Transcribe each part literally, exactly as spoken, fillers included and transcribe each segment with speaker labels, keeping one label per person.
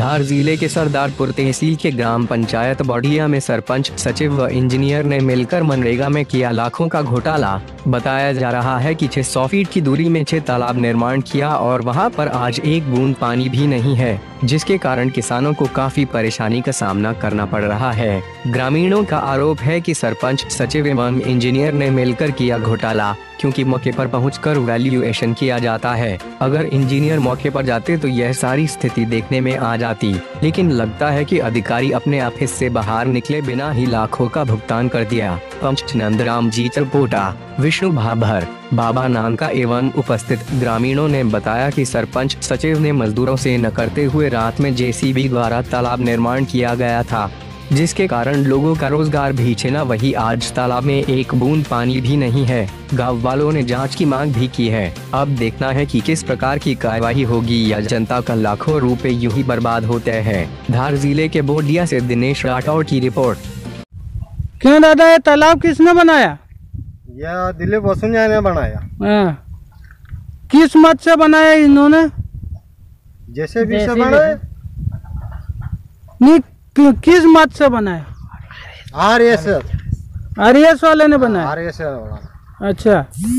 Speaker 1: धार जिले के सरदारपुर तहसील के ग्राम पंचायत बौडिया में सरपंच, सचिव व इंजीनियर ने मिलकर मनरेगा में किया लाखों का घोटाला। बताया जा रहा है कि छह सौ फीट की दूरी में छह तालाब निर्माण किया और वहां पर आज एक बूंद पानी भी नहीं है, जिसके कारण किसानों को काफी परेशानी का सामना करना पड़ रहा है। ग्रामीणों का आरोप है कि सरपंच, सचिव एवं इंजीनियर ने मिलकर किया घोटाला, क्योंकि मौके पर पहुंचकर वैल्यूएशन किया जाता है। अगर इंजीनियर मौके पर जाते तो यह सारी स्थिति देखने में आ जाती, लेकिन लगता है कि अधिकारी अपने ऑफिस से बाहर निकले बिना ही लाखों का भुगतान कर दिया। पंच नंदराम जी चरपोटा, विष्णु भाभर, बाबा नानका एवं उपस्थित ग्रामीणों ने बताया कि सरपंच, सचिव ने मजदूरों से न करते हुए रात में जेसीबी द्वारा तालाब निर्माण किया गया था, जिसके कारण लोगों का रोजगार भी छिना। वही आज तालाब में एक बूंद पानी भी नहीं है। गांव वालों ने जांच की मांग भी की है। अब देखना है कि किस प्रकार की कार्यवाही होगी या जनता का लाखों रुपए यूं ही बर्बाद होते हैं। धार जिले के बौडिया से दिनेश राठौड़ की रिपोर्ट।
Speaker 2: क्यों दादा, ये तालाब किसने बनाया?
Speaker 3: यह दिलीप वसुंजा ने बनाया।
Speaker 2: हाँ। किस मत से बनाया इन्होंने?
Speaker 3: जैसे भी से बनाया।
Speaker 2: नहीं, कि, किस मत से बनाया?
Speaker 3: आर एस
Speaker 2: आर एस वाले ने बनाया।
Speaker 3: आर एस वाला।
Speaker 2: अच्छा,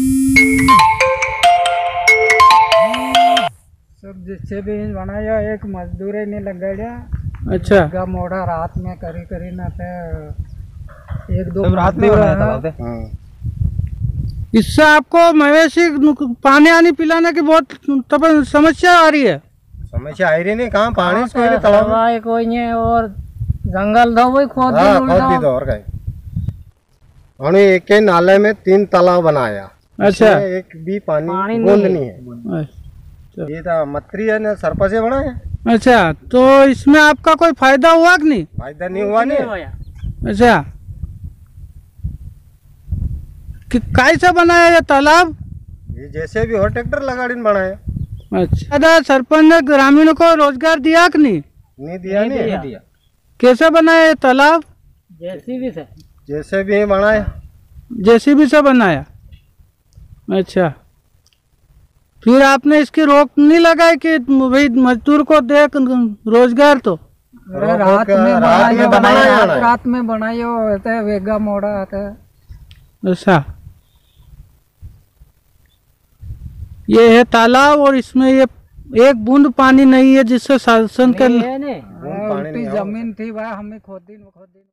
Speaker 4: सब जिससे भी बनाया एक मजदूर नहीं लगाया।
Speaker 2: अच्छा,
Speaker 4: का मोड़ा रात में करी करी ना थे एक दो
Speaker 3: रात में बनाया था। हाँ।
Speaker 2: इससे आपको मवेशी पानी आनी पिलाने की बहुत तब समस्या आ रही है।
Speaker 3: समस्या आ रही नहीं, कहाँ पानी से तालाब
Speaker 4: कोई नहीं और जंगल दो वही खोद
Speaker 3: हाँ, खोद दी दो और कहीं। एक के नाले में तीन तालाब बनाया।
Speaker 2: अच्छा,
Speaker 3: एक भी पानी,
Speaker 4: पानी
Speaker 3: बूंद
Speaker 4: नहीं,
Speaker 3: नहीं है। अच्छा। ये था मत्री है ना, सरपंच से बनाया।
Speaker 2: अच्छा, तो इसमें आपका कोई फायदा हुआ कि नहीं?
Speaker 3: फायदा नहीं हुआ नहीं।
Speaker 2: अच्छा, कि कैसे बनाया ये तालाब?
Speaker 3: ये जैसे भी हो ट्रैक्टर लगा बनाया।
Speaker 2: अच्छा, दादा सरपंच ने ग्रामीणों को रोजगार दिया कि नहीं?
Speaker 3: नहीं दिया, नहीं, नहीं दिया।
Speaker 2: कैसे बनाया ये तालाब?
Speaker 4: जेसीबी से
Speaker 3: जैसे भी बनाया।
Speaker 2: जेसीबी से बनाया। अच्छा, फिर आपने इसकी रोक नहीं लगाई कि भाई मजदूर को दे रोजगार? तो
Speaker 4: रात में बनाया, बनाया रात में बनाया वेगा मोड़ा आता।
Speaker 2: अच्छा, ये है तालाब और इसमें ये एक बूंद पानी नहीं है, जिससे शासन कर
Speaker 4: उल्टी जमीन थी वह हमें खोदी खोदी